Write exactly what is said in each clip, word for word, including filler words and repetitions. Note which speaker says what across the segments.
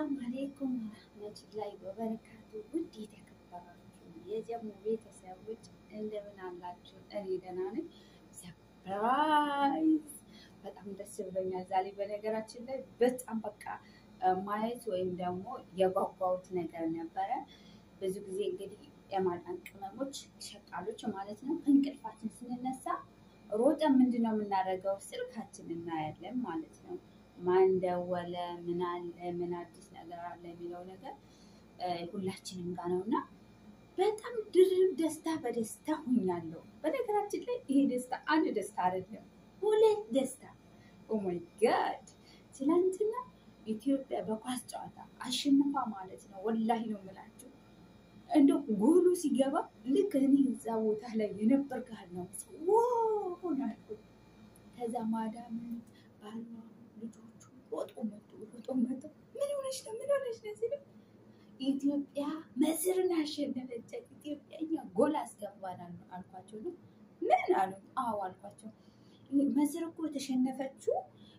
Speaker 1: السلام عليكم ورحمة الله وبركاته. ودي تكبراتكم يا جمو ቤተሰቦች እንደምን አላችሁ? እኔ ደህና ነኝ። ሰርፕራይዝ በጣም ደስ ብሎኛል ዛሬ። በነገራችን ላይ በጣም በቃ ማየት ወይም ደግሞ የጓጓሁት ነገር ነበረ። ብዙ ጊዜ እንግዲህ የማዳን ቅመሞች ሸቃሎች ማለት ነው እንቅልፋችን ስንነሳ ሮጠን ምንድነው የምናደርገው? ስልካችን እናያለን ማለት ነው። ማን ደወለ፣ ምን አለ፣ ምን አዲስ ነገር አለ የሚለው ነገር ሁላችንም ጋር ነውና በጣም ድርብ ደስታ በደስታ ሆኛለሁ። በነገራችን ላይ ይሄ ደስታ አንድ ደስታ አይደለም፣ ሁለት ደስታ። ኦ ማይ ጋድ! ትናንትና ኢትዮጵያ በኳስ ጨዋታ አሸንፋ ማለት ነው። ወላሂ ነው የምላችሁ። እንደው ጎሉ ሲገባ ልክ እኔ እዛ ቦታ ላይ የነበር ጋር ነው ዋው ሆናልኩ። ከዛ ማዳም ባሏ ልጆቹ ሮጦ መጡ ሮጦ መጡ። ምን ሆነሽ ነው ምን ሆነሽ ነው ሲሉ ኢትዮጵያ መስርን አሸነፈች፣ ኢትዮጵያኛ ጎል አስገባናል አልኳቸው። ነው ምን አሉ? አዎ አልኳቸው። መስር እኮ የተሸነፈችው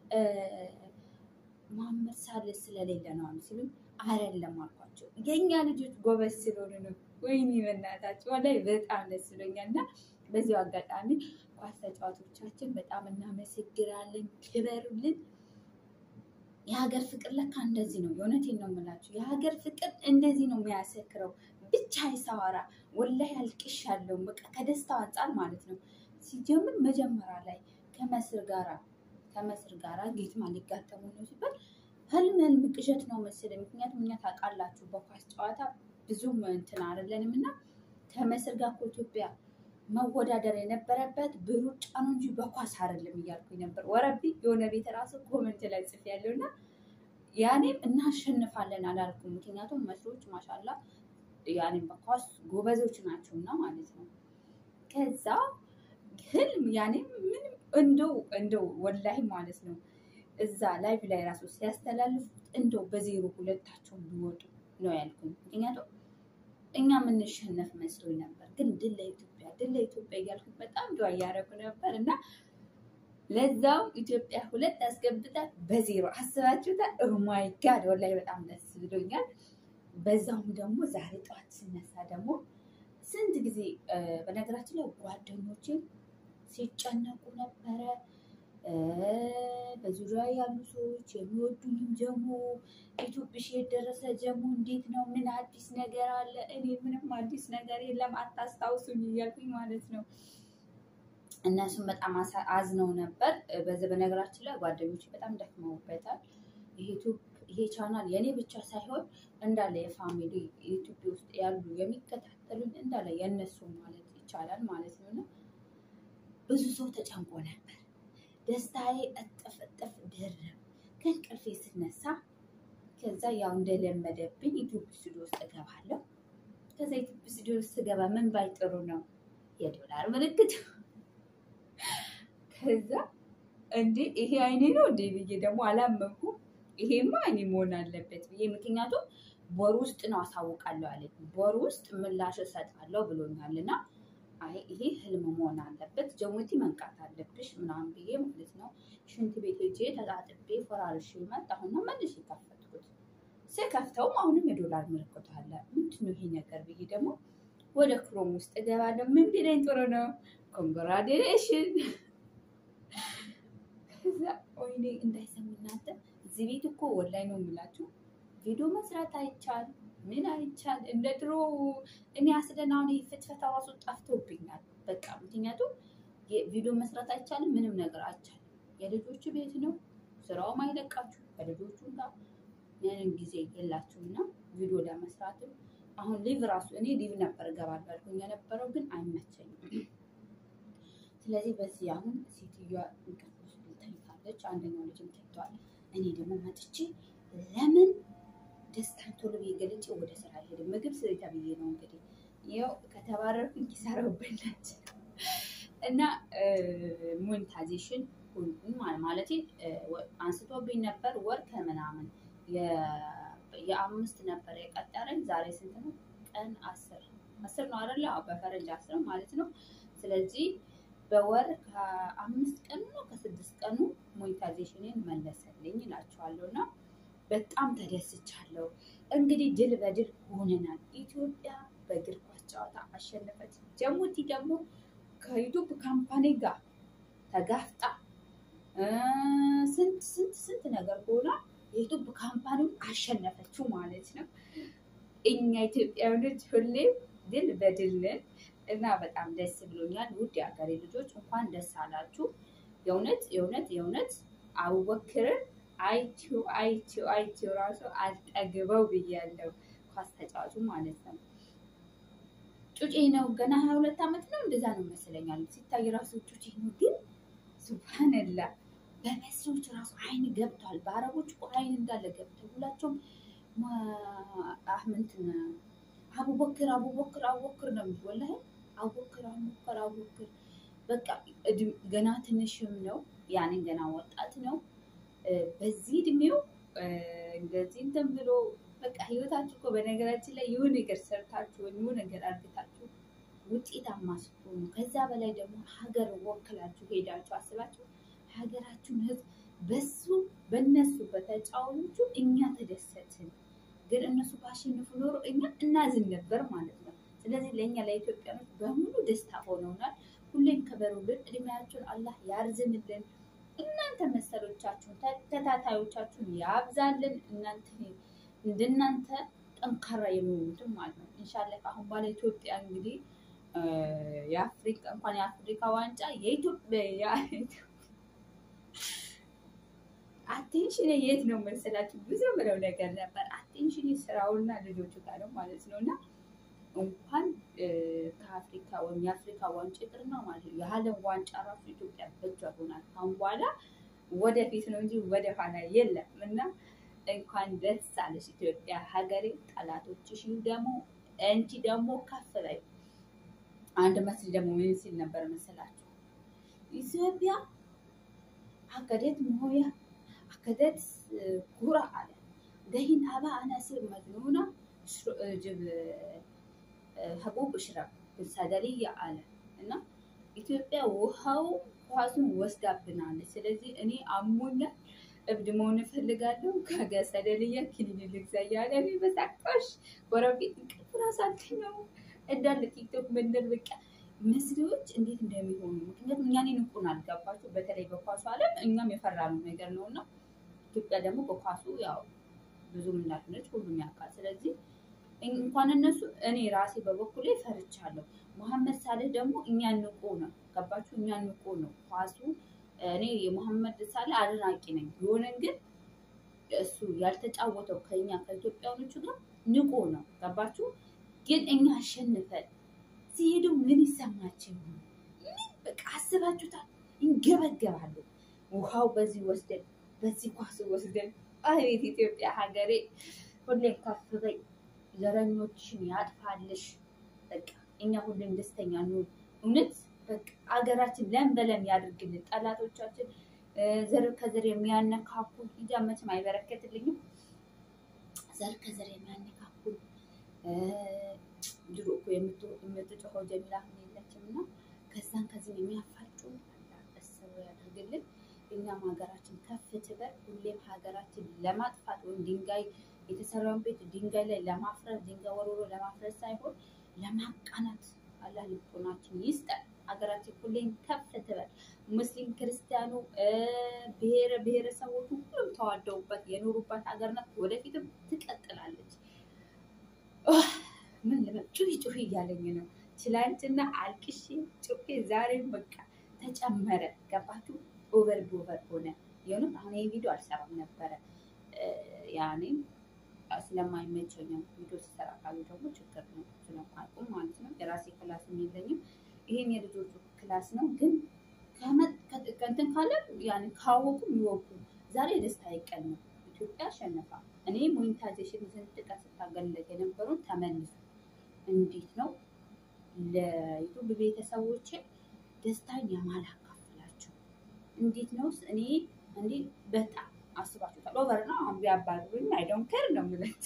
Speaker 1: መሐመድ ሳልህ ስለሌለ ነው አሉ። ሲሉ አይደለም አልኳቸው። የኛ ልጆች ጎበዝ ስለሆኑ ነው። ወይኔ በእናታችሁ ወላሂ በጣም ደስ ብሎኛልና በዚሁ አጋጣሚ ኳስ ተጫዋቾቻችን በጣም እናመሰግናለን። ክበሩልን። የሀገር ፍቅር ለካ እንደዚህ ነው። የእውነቴን ነው የምላችሁ። የሀገር ፍቅር እንደዚህ ነው የሚያሰክረው። ብቻ ይሳወራ ወላሂ አልቅሻለሁ። በቃ ከደስታው አንጻር ማለት ነው። ሲጀምር መጀመሪያ ላይ ከመስር ጋራ ከመስር ጋራ ጌትማ ሊጋጠሙ ነው ሲባል ህልም ህልም ቅዠት ነው መሰለኝ። ምክንያቱም እኛ ታውቃላችሁ በኳስ ጨዋታ ብዙም እንትን አይደለንም እና ከመስር ጋር ኢትዮጵያ መወዳደር የነበረበት በሩጫ ነው እንጂ በኳስ አይደለም እያልኩኝ ነበር። ወረቢ የሆነ ቤት ራሱ ኮሜንት ላይ ጽፌያለሁና ያኔም እናሸንፋለን አላልኩም። ምክንያቱም መስሮች ማሻአላ ያኔም በኳስ ጎበዞች ናቸውና ማለት ነው። ከዛ ህልም ያኔም ምንም እንደው እንደው ወላሂ ማለት ነው እዛ ላይቭ ላይ ራሱ ሲያስተላልፉት እንደው በዜሮ ሁለታቸው ቢወጡ ነው ያልኩኝ። ምክንያቱም እኛ የምንሸነፍ መስሎኝ ነበር። ግን ድል ለኢትዮጵያ ድል ለኢትዮጵያ እያልኩ በጣም ዱዓ እያደረኩ ነበር እና ለዛው ኢትዮጵያ ሁለት አስገብታ በዜሮ አስባችሁታል። ኦ ማይ ጋድ ወላሂ በጣም ደስ ብሎኛል። በዛውም ደግሞ ዛሬ ጠዋት ስነሳ ደግሞ ስንት ጊዜ በነገራችን ላይ ጓደኞቼ ሲጨነቁ ነበረ። በዙሪያ ያሉ ሰዎች የሚወዱኝም ጀሙ ኢትዮጵያሽ የደረሰ ጀሙ እንዴት ነው? ምን አዲስ ነገር አለ? እኔ ምንም አዲስ ነገር የለም አታስታውሱኝ እያልኩኝ ማለት ነው። እነሱም በጣም አዝነው ነበር። በዚህ በነገራችን ላይ ጓደኞቼ በጣም ደክመውበታል። ይሄ ቻናል የኔ ብቻ ሳይሆን እንዳለ የፋሚሊ ኢትዮጵያ ውስጥ ያሉ የሚከታተሉኝ እንዳለ የነሱ ማለት ይቻላል ማለት ነውና ብዙ ሰው ተጨንቆ ነበር። ደስታዬ እጥፍ እጥፍ ድርብ። ከእንቅልፌ ስነሳ ከዛ ያው እንደለመደብኝ ዩቲዩብ ስቱዲዮ ውስጥ እገባለሁ። ከዛ ዩቲዩብ ስቱዲዮ ውስጥ ስገባ ምን ባይ ጥሩ ነው የዶላር ምልክት። ከዛ እንዴ ይሄ አይኔ ነው እንዴ ብዬ ደግሞ አላመንኩም። ይሄማ አይኔ መሆን አለበት ብዬ ምክንያቱም ቦር ውስጥ ነው አሳውቃለሁ አለኝ። ቦር ውስጥ ምላሽ እሰጣለሁ ብሎኛልና አይ ይሄ ህልም መሆን አለበት፣ ጀሙቲ መንቃት አለብሽ ምናምን ብዬ ማለት ነው። ሽንት ቤት ሄጄ ተጣጥቤ ፈራርሼ መጣሁና መልሼ ከፈትኩት። ስከፍተውም አሁንም የዶላር ምልክት አለ። ምንድነው ይሄ ነገር ብዬ ደግሞ ወደ ክሮም ውስጥ እገባለሁ። ምን ቢለኝ ጥሩ ነው ኮንግራቹሌሽን። ከዛ ወይኔ እንዳይሰሙ እናንተ እዚህ ቤት እኮ ወላሂ ነው የምላችሁ ቪዲዮ መስራት አይቻል ምን አይቻል። እንደ ድሮ እኔ አስደናውን ፍትፈታ ራሱ ጠፍቶብኛል። በቃ ምክንያቱም ቪዲዮ መስራት አይቻልም፣ ምንም ነገር አይቻልም። የልጆቹ ቤት ነው፣ ስራውም አይለቃችሁ ከልጆቹ ጋር ምንም ጊዜ የላችሁና ቪዲዮ ለመስራት አሁን ሊቭ ራሱ እኔ ሊቭ ነበር ገባል አልኩኝ የነበረው ግን አይመቸኝም። ስለዚህ በዚህ አሁን ሴትዮዋ እንቅልፍ ውስጥ ተኝታለች፣ አንደኛው ልጅም ተኝቷል። እኔ ደግሞ መጥቼ ለምን ደስታን ቶሎ ቢገልጭ ወደ ስራ ሄደ ምግብ ስሪ ተብዬ ነው እንግዲህ ያው ከተባረርኩኝ ኪሳራው በላች እና ሞኔታይዜሽን ሁሉም ማለት አንስቶብኝ ነበር። ወር ከምናምን የአምስት ነበር የቀጠረኝ። ዛሬ ስንት ነው? ቀን አስር አስር ነው አይደል? አዎ በፈረንጅ አስር ማለት ነው። ስለዚህ በወር ከአምስት ቀኑ ነው ከስድስት ቀኑ ሞኔታይዜሽንን መለሰልኝ እላችኋለሁና በጣም ተደስቻለሁ። እንግዲህ ድል በድል ሆነናል። ኢትዮጵያ በእግር ኳስ ጨዋታ አሸነፈች። ጅቡቲ ደግሞ ከዩቱብ ካምፓኒ ጋር ተጋፍጣ ስንት ስንት ስንት ነገር ሆና የዩቱብ ካምፓኒው አሸነፈችው ማለት ነው። እኛ ኢትዮጵያውያኖች ሁሌም ድል በድል ነን እና በጣም ደስ ብሎኛል። ውድ የሀገሬ ልጆች እንኳን ደስ አላችሁ። የእውነት የእውነት የእውነት አቡበክርን አይቲው አይቲው አይቲው ራሱ አልጠግበው ብያለሁ። ኳስ ተጫዋቹ ማለት ነው። ጩጬ ነው ገና ሀያ ሁለት ዓመት ነው እንደዛ ነው መሰለኛል። ሲታይ ራሱ ጩጬ ነው፣ ግን ሱብሃንአላህ በመስሎች ራሱ አይን ገብቷል። በአረቦች እኮ አይን እንዳለ ገብቷል። ሁላቸውም አህመንትና አቡበክር አቡበክር አቡበክር ነው የሚሉት። ወላሂ አቡበክር አቡበክር አቡበክር በቃ ገና ትንሽም ነው፣ ያኔ ገና ወጣት ነው። በዚህ እድሜው እንደዚህ እንትን ብሎ በቃ ህይወታችሁ እኮ በነገራችን ላይ የሆነ ነገር ሰርታችሁ ወይ የሆነ ነገር አድርጋችሁ ውጤታማ ስትሆኑ ከዛ በላይ ደግሞ ሀገር ወክላችሁ ሄዳችሁ አስባችሁ ሀገራችሁን ህዝብ በሱ በነሱ በተጫዋቾቹ እኛ ተደሰትን። ግን እነሱ ባሸንፉ ኖሮ እኛ እናዝን ነበር ማለት ነው። ስለዚህ ለኛ ለኢትዮጵያኖች በሙሉ ደስታ ሆነውናል። ሁሌም ከበሩልን፣ እድሜያችሁን አላህ ያርዝምልን። እናንተ መሰሎቻችሁን ተከታታዮቻችሁን ያብዛልን። እናንተ እንደናንተ ጠንካራ የሚሆኑትን ማለት ነው። ኢንሻአላህ አሁን ባለ ኢትዮጵያ እንግዲህ የአፍሪካ እንኳን የአፍሪካ ዋንጫ የኢትዮጵያ አቴንሽን የት ነው መሰላችሁ? ብዙ ምለው ነገር ነበር። አቴንሽን ስራውና ልጆቹ ጋር ነው ማለት ነውና እንኳን ከአፍሪካ ወይም የአፍሪካ ዋንጫ ይቅርና ማለት ነው የዓለም ዋንጫ ራሱ ኢትዮጵያ በእጇ ሆናል። አሁን በኋላ ወደፊት ነው እንጂ ወደ ኋላ የለም። እና እንኳን ደስ አለሽ ኢትዮጵያ ሀገሬ። ጠላቶችሽ ደግሞ እንጂ ደግሞ ከፍ ላይ አንድ መስል ደግሞ ምን ሲል ነበር መሰላችሁ? ኢትዮጵያ አከደት ሞያ አከደት ኩራ አለ ደህን አባ አናስር መዝኑና ጅብ ሀቡብ እሽራብ ብሳደልያ አለ እና ኢትዮጵያ ውሃው ኳሱን ወስዳብናለች። ስለዚህ እኔ አሞኛል፣ እብድ መሆን እፈልጋለሁ፣ ከገሰደልያ ክሊኒክ ልግዛ እያለ እኔ በሳቅሽ ጎረቤት እንቅልፍ እራሱ አልተኛው እንዳለ ቲክቶክ መንደር በቃ መስሪዎች እንዴት እንደሚሆኑ ምክንያቱም እኛን ንቁን አልገባችሁ። በተለይ በኳሱ ዓለም እኛም የፈራነው ነገር ነውና ኢትዮጵያ ደግሞ በኳሱ ያው ብዙም እንዳትነች ሁሉም ያውቃል። ስለዚህ እንኳን እነሱ እኔ ራሴ በበኩሌ ፈርቻለሁ። መሐመድ ሳሌህ ደግሞ እኛን ንቁ ነው፣ ገባችሁ? እኛን ንቁ ነው ኳሱ። እኔ የመሐመድ ሳሌህ አድናቂ ነኝ። ቢሆንም ግን እሱ ያልተጫወተው ከኛ ከኢትዮጵያኖቹ ጋር ንቁ ነው፣ ገባችሁ? ግን እኛ አሸንፈን ሲሄዱ ምን ይሰማችሁ? በቃ አስባችሁታል? እንገበገባሉ። ውሃው በዚህ ወስደን በዚህ ኳሱ ወስደን አቤት ኢትዮጵያ ሀገሬ ሁሌም ከፍ በይ፣ ዘረኞችን ያጥፋልሽ። በቃ እኛ ሁሌም ደስተኛ ነው። እውነት በቃ ሀገራችን ለም በለም ያድርግልን። ጠላቶቻችን ዘር ከዘር የሚያነካኩ እንጃ መቼም አይበረከትልኝም። ዘር ከዘር የሚያነካኩ ድሮ እኮ የምትጮኸው ጀሚላ የለችም እና ከዛን ከዚህ የሚያፋጩ አሰቡ ያድርግልን። እኛም ሀገራችን ከፍ ትበል። ሁሌም ሀገራችን ለማጥፋት ወይም ድንጋይ የተሰራውን ቤት ድንጋይ ላይ ለማፍረስ ድንጋይ ወርውሮ ለማፍረስ ሳይሆን ለማቃናት አላህ ልቦናችን ይስጠን። ሀገራችን ሁሌም ከፍ ትበል። ሙስሊም ክርስቲያኑ ብሔር ብሔረሰቦቹ ሁሉም ተዋደውበት የኖሩባት ሀገር ናት። ወደፊትም ትቀጥላለች። ምን ለምን ጩሂ ጩሂ እያለኝ ነው። ትላንትና አልቅሼ ጩሂ ዛሬም በቃ ተጨመረ። ገባችሁ? ኦቨር ኦቨር ሆነ። የሆነ አሁን ይሄ ቪዲዮ አልሰራም ነበረ ያኔ ስለማይመቸኝ ቪዲዮ ሲሰራ ካሉ ደግሞ ችግር ነው ስለማይቆም ማለት ነው። የራሴ ክላስ የለኝም። ይሄን የልጆቹ ክላስ ነው። ግን ከመጥ ከእንትን ካለ ያኔ ካወቁ ይወቁ። ዛሬ ደስታ ይቀል ነው። ኢትዮጵያ አሸነፋ። እኔ ሞኔታይዜሽን ዘንድ ቀን ስታገለግ የነበሩት ተመልሶ እንዴት ነው ለዩቲዩብ ቤተሰቦቼ ደስታን የማላካፍላችሁ? እንዴት ነው እኔ እንዴ በጣም አስባችሁታል። ኦቨር ነው አሁን ቢያባሩኝ አይ ዶንት ኬር ነው ማለት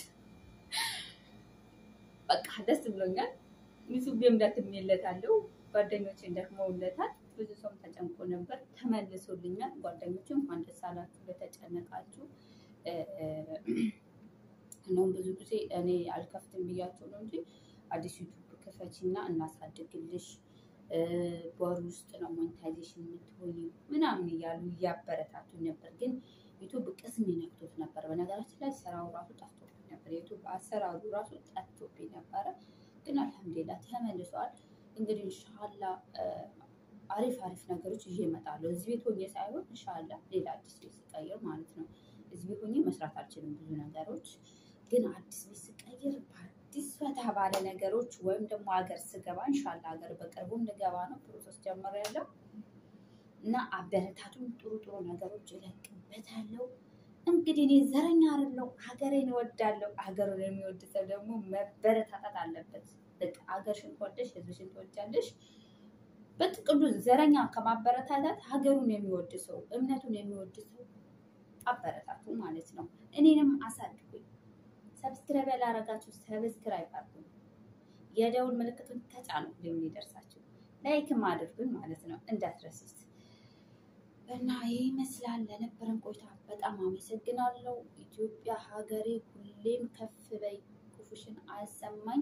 Speaker 1: በቃ ደስ ብሎኛል። ዩቲዩብም እንዳትመለታለው ጓደኞቼ እንደክመውለታል። ብዙ ሰው ተጨንቆ ነበር፣ ተመልሶልኛል። ጓደኞቼ እንኳን ደስ አላችሁ ለተጨነቃችሁ። ነው ብዙ ጊዜ እኔ አልከፍትም ብያቸው ነው እንጂ አዲስ ዩቲዩብ ክፈቺና እናሳድግልሽ በወር ውስጥ ነው ሞኔታይዜሽን የምትሆኚው ምናምን እያሉ እያበረታቱ ነበር። ግን ዩቲዩብ ቅስም ነክቶት ነበር። በነገራችን ላይ ስራው ራሱ ጠፍቶብኝ ነበር። ዩቲዩብ አሰራሩ ራሱ ጠፍቶብኝ ነበረ። ግን አልሐምዱሊላህ ተመልሷል። እንግዲህ ኢንሻአላህ አሪፍ አሪፍ ነገሮች ይዤ እመጣለሁ። እዚህ ቤት ሆኜ ሳይሆን ኢንሻአላህ ሌላ አዲስ ቤት ስቀይር ማለት ነው። እዚህ ቤት ሆኜ መስራት አልችልም ብዙ ነገሮች። ግን አዲስ ቤት ስቀይር በአዲስ ፈታ ባለ ነገሮች ወይም ደግሞ ሀገር ስገባ ኢንሻአላህ ሀገር በቅርቡ ልገባ ነው። ፕሮሰስ ጀምሬያለሁ እና አበረታቱን። ጥሩ ጥሩ ነገሮች እለቅበታለሁ። እንግዲህ እኔ ዘረኛ አይደለሁ፣ ሀገሬን እወዳለሁ። ሀገሩን የሚወድ ሰው ደግሞ መበረታታት አለበት። በቃ ሀገርሽን ከወደሽ ህዝብሽን ትወጃለሽ። በጥቅሉ ዘረኛ ከማበረታታት ሀገሩን የሚወድ ሰው እምነቱን የሚወድ ሰው አበረታቱ ማለት ነው። እኔንም አሳድጉኝ። ሰብስክራይብ ያላረጋችሁ ሰብስክራይብ አድርጉኝ። የደውል ምልክቱን ተጫኑ እንደሚደርሳችሁ። ላይክም አድርጉኝ ማለት ነው እንዳትረሱት። እና ይህ ይመስላል። ለነበረን ቆይታ በጣም አመሰግናለሁ። ኢትዮጵያ ሀገሬ ሁሌም ከፍ በይ፣ ክፉሽን አያሰማኝ።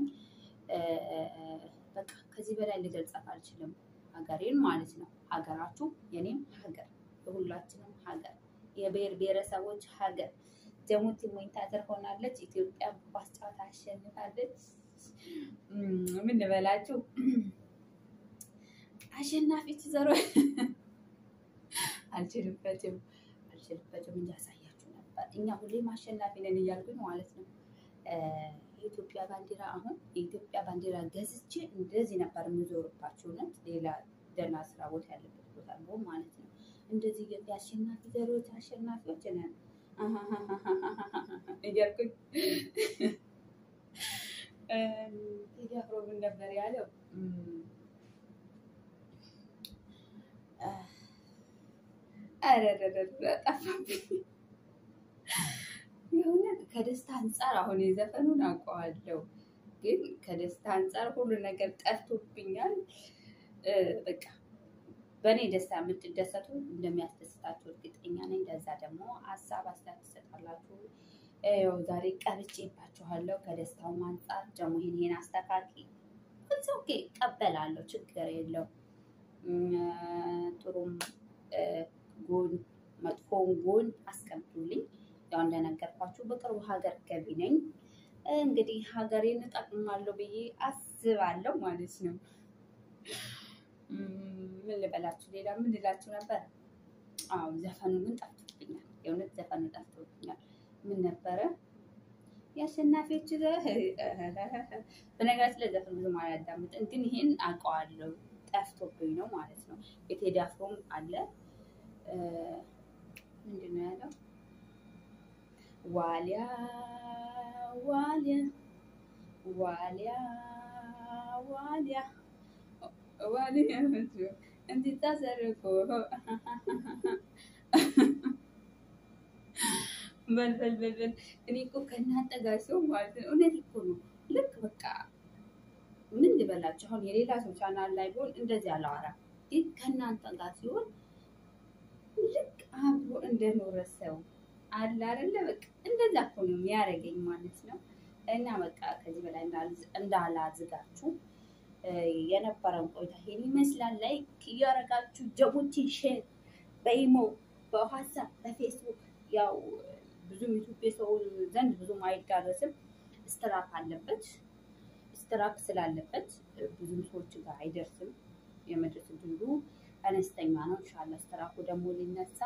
Speaker 1: በቃ ከዚህ በላይ ልገልጻት አልችልም ሀገሬን ማለት ነው። ሀገራችሁ የኔም ሀገር የሁላችንም ሀገር የብሔር ብሔረሰቦች ሀገር። ጀሙቲ ሞኒታይዘር ሆናለች። ኢትዮጵያ ኳስ ጨዋታ አሸንፋለች። ምን ልበላችሁ አሸናፊች ዘሮ አልችልበትም አልችልበትም እንጂ አሳያችሁ ነበር። እኛ ሁሌም አሸናፊ ነን እያልኩኝ ማለት ነው። የኢትዮጵያ ባንዲራ አሁን የኢትዮጵያ ባንዲራ ገዝቼ እንደዚህ ነበር የምዞርባቸው ነው። ሌላ ደህና ስራ ቦታ ያለበት ቦታ ነው ማለት ነው። እንደዚህ የአሸናፊ ዘሮች አሸናፊዎች ነን እያልኩኝ ቴዲ ምን ነበር ያለው? አረረረ ጠፋብኝ። የሆነ ከደስታ አንጻር አሁን የዘፈኑን አውቀዋለሁ፣ ግን ከደስታ አንጻር ሁሉ ነገር ጠፍቶብኛል። በቃ በእኔ ደስታ የምትደሰቱ እንደሚያስደስታችሁ እርግጠኛ ነኝ። ለዛ ደግሞ ሀሳብ አስተያየት ትሰጣላችሁ። ያው ዛሬ ቀብጬባችኋለሁ። ከደስታው አንጻር ደግሞ ይሄን ይሄን አስተካኪ እዚህ ኦኬ ቀበላለሁ፣ ችግር የለው። ጥሩም ጎን መጥፎም ጎን አስቀምጡልኝ። ያው እንደነገርኳችሁ በቅርቡ ሀገር ገቢ ነኝ። እንግዲህ ሀገሬን እጠቅማለሁ ብዬ አስባለሁ ማለት ነው። ምን ልበላችሁ ሌላ ምን ልላችሁ ነበር? አዎ ዘፈኑ ምን ጠፍቶብኛል። የእውነት ዘፈኑ ጠፍቶብኛል። ምን ነበረ? የአሸናፊዎች በነገራችን ላይ ዘፈኑ ብዙም አላዳምጥም፣ ግን ይሄን አውቀዋለሁ። ጠፍቶብኝ ነው ማለት ነው። የቴዲ አፍሮም አለ። ምንድን ነው ያለው? ዋሊያ ዋሊያ ዋሊያ ዋሊያ ዋሊያ እንዴት ታሰርኩ በልበል በልበል። እኔ እኮ ከእናንተ ጋር ሰው ማለት ነው። እውነት እኮ ነው። ልክ በቃ ምን ልበላችሁ፣ አሁን የሌላ ሰው ቻናል ላይ ቢሆን እንደዚህ አላወራም፣ ግን ከእናንተ ጋር ሲሆን ልክ አብሮ እንደኖረ ሰው አለ አይደለ? በቃ እንደዛ እኮ ነው የሚያደርገኝ ማለት ነው። እና በቃ ከዚህ በላይ እንዳላዝጋችሁ የነበረን ቆይታ ይሄን ይመስላል። ላይክ እያደረጋችሁ ጀሙቲ ሼር በኢሞ በዋትስአፕ በፌስቡክ ያው ብዙም ዩቲዩብ ሰው ዘንድ ብዙም አይዳረስም። ስትራክ አለበት። ስትራክ ስላለበት ብዙም ሰዎች ጋር አይደርስም። የመድረስ እድሉ አነስተኛ ነው። ኢንሻአላህ ስትራኩ ደግሞ ሊነሳ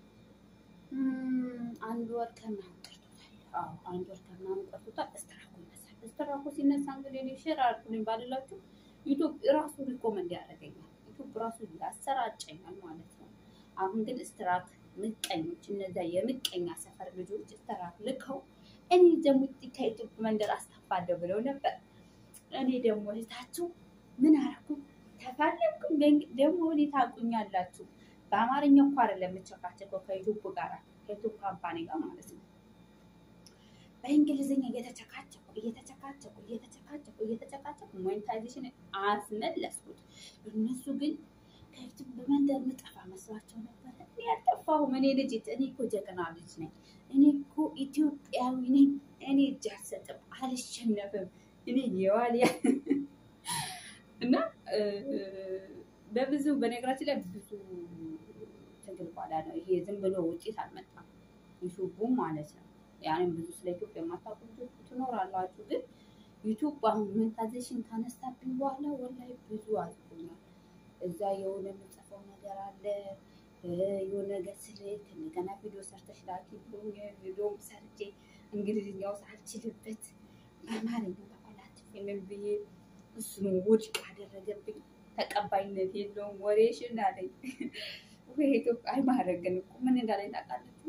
Speaker 1: አንድ ወር ከምናምን ቀርቶታል። አዎ አንድ ወር ከምናምን ቀርቶታል። ስትራኩ ይነሳል። ስትራኩ ሲነሳ እንግዲህ እኔ ሼር አድርጉልኝ ባልላችሁ ዩቲዩብ ራሱ ሪኮመንድ ያደርገኛል። ዩቲዩብ ራሱ ያሰራጨኛል ማለት ነው። አሁን ግን ስትራክ ምቀኞች፣ እነዛ የምቀኛ ሰፈር ልጆች ስትራክ ልከው እኔ ጀሙቲ ከዩቲዩብ መንደር አስታፋለሁ ብለው ነበር። እኔ ደግሞ ልታችሁ ምን አደረኩ? ተፋለምኩኝ። ደግሞ እኔ ታውቁኛላችሁ። በአማርኛ እኮ አይደለም የምትቸካቸከው ከዩቲዩብ ጋር ከዩቲዩብ ካምፓኒ ጋር ማለት ነው። በእንግሊዝኛ እየተቸካቸኩ እየተቸካቸኩ እየተቸካቸኩ እየተቸካቸኩ ሞኔታይዜሽን አስመለስኩት። እነሱ ግን ከዩቲዩብ በመንደር ምጠፋ መስሏቸው ነበረ። እኔ አልጠፋሁም። እኔ ልጅ እኔ እኮ ጀግና ልጅ ነኝ። እኔ እኮ ኢትዮጵያዊ ነኝ። እኔ እጅ አልሰጥም፣ አልሸነፍም። እኔ የዋልያ እና በብዙ በነገራችን ላይ ብዙ ትግል በኋላ ነው ይሄ ዝም ብሎ ውጤት አልመጣም። ዩቲዩብ ማለት ነው። ያኔም ብዙ ስለ ኢትዮጵያ የማታውቁ ልጆች ትኖራላችሁ፣ ግን ዩቲዩብ አሁን ሞኔታይዜሽን ካነሳብኝ በኋላ ወላሂ ብዙ አዝኩኛል። እዛ የሆነ የምጽፈው ነገር አለ የሆነ ነገር ስልክ እንደገና ቪዲዮ ሰርተሽ ላኪ ብሎኝ ቪዲዮም ሰርቼ እንግሊዝኛው ሳልችልበት በአማርኛ ተቆላት ምን ብዬ እሱን ውድቅ አደረገብኝ። ተቀባይነት የለውም ወሬሽን አለኝ። ወይ ኢትዮጵያ አይማረግን እኮ ምን እንዳለኝ ታውቃላችሁ?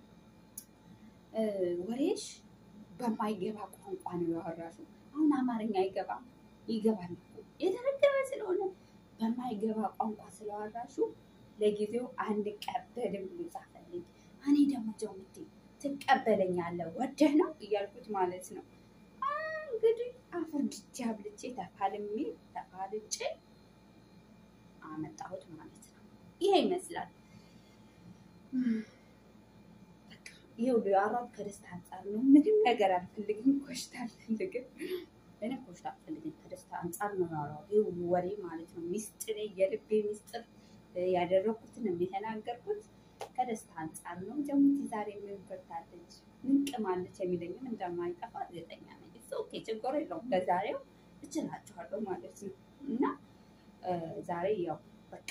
Speaker 1: ወሬሽ በማይገባ ቋንቋ ነው ያወራሽው። አሁን አማርኛ አይገባም፣ ይገባል እኮ የተረገመ ስለሆነ በማይገባ ቋንቋ ስለዋራሽው ለጊዜው አንድ ቀበልም ብሎ ጻፈልኝ። እኔ ደግሞ ጀምቲ ትቀበለኛለህ ወደህ ነው እያልኩት ማለት ነው። እንግዲህ አፈርድቼ አብልጬ ተፋልሜ ተፋልጬ አመጣሁት ማለት ነው። ይሄ ይመስላል። በቃ ይሄው ያራብ ከደስታ አንፃር ነው። ምንም ነገር አልፈልግም፣ ኮሽታ አልፈልግም። እኔ ኮሽታ አልፈልግም፣ ከደስታ አንፃር ነው ያራው። ይሄው ወሬ ማለት ነው። ሚስጥር የልቤ ሚስጥር ያደረኩትን የተናገርኩት ከደስታ አንፃር ነው። ጀሙቲ ዛሬ ምን ፈታለች ምን ቅማለች የሚለኝም እንደማይጠፋ እርግጠኛ ነኝ። ኦኬ ችግር የለውም። ለዛሬው እችላችኋለሁ ማለት ነው። እና ዛሬ ያው በቃ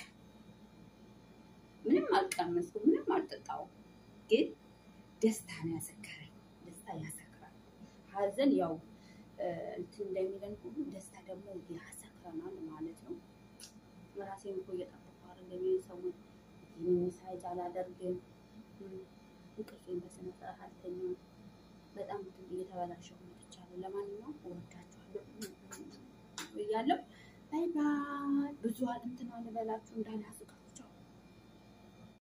Speaker 1: ምንም አልቀመስኩም፣ ምንም አልጠጣሁም፣ ግን ደስታ ነው ያሰከረኝ። ደስታ ያሰክራል። ሀዘን ያው እንትን እንደሚለን ሁሉ ደስታ ደግሞ ያሰክረናል ማለት ነው። ራሴን እኮ እየጠበቅኩ አይደለም። ሰሞኑን ሚሳይጅ አላደርግም፣ እንቅልፌን በስነ ስርዓት አልተኛም። በጣም እየተበላሸሁ መጥቻለሁ። ለማንኛውም እወዳችኋለሁ እያለሁ ባይ ባይ። ብዙ እንትን አልበላችሁ እንዳላስቡ